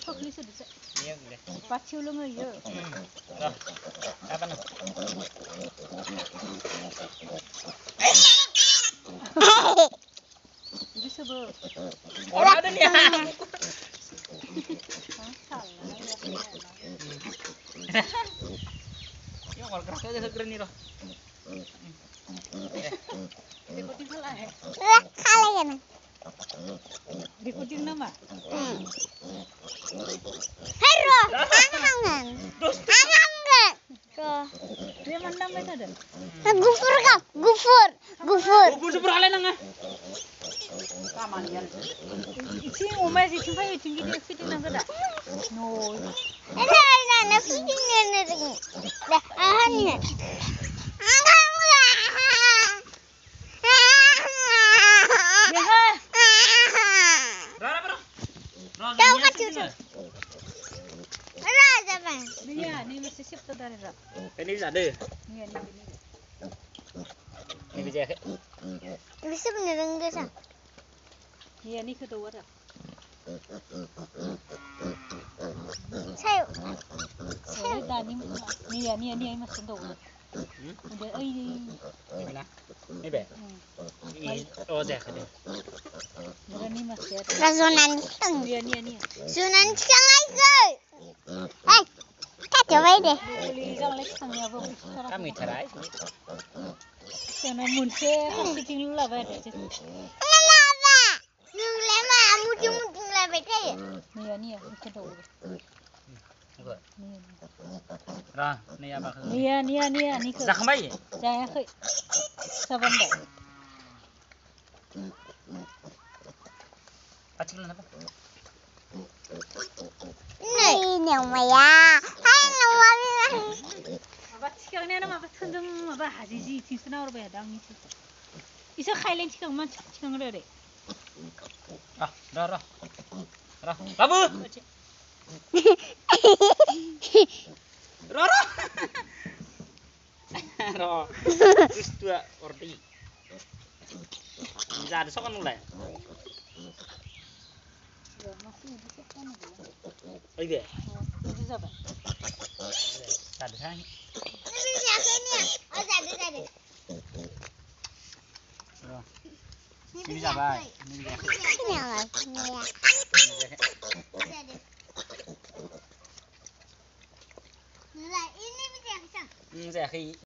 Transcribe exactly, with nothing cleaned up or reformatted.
Kokli sudah. Iya boleh. Pacu lu ngayo. Loh, apa nih? Itu sebab. Orang ada nih. Yo kalau keras aja segera nih loh. Recording salah ya? Lah kalah ya nih. Recording nama? Hero, angan. Angan. Tuh. Dia mandang itu ada. Gufur kau, gufur, gufur. Gufur super halal nengah. Isi umai sih cuma itu tinggi dia fit nang kada. No. Ada ada nasi tinggi nih. Dah, ahannya. Angan lah. Dia Berapa bro? Tahu kan cucu? Ada apa? Iya, ini masih sip tuh dari rak. Ini bisa ada. Iya, ini ini. Ini bisa. Bisa beneran desa. Iya, ini kedua rak. Saya. Saya dah ni, ni ya, ni ya, ni ya masih tahu. Udah, ay. Ini mana? Ini be. Ini oh deh. Udah ni masih ada. Rasunan teng. Iya, ni ya, ni. Sunan siang aja. Eh, kita coba deh. Beli jangan lagi sang ya, bu. Kami cerai. Saya namun saya pasti tinggal lah, ada. Lama. Nung lama, muncul-muncul lah beda ya. Ni ya, ni ya, kedua. Nah, ini apa? Ni ya, ni ya, ni ya, ni ke. Dah kembali. Saya ke. Saban dah. Acik apa? Ini namanya. Hai namanya. Apa sekarang ni nama apa tendang apa haji sih senar berada ni sih. Isa khailan sih kamu sekarang ada. Ah, dah, dah. Dah. Babu. Roro. Roro. Terus dua ordi. Bisa ada sokan mulai. Oh iya. Itu siapa? Ada saya. Ini siapa ini ya? Oh, jadi jadi. Ini siapa? Ini siapa? Ini apa? Ini ya. Ini bisa. Ini saya.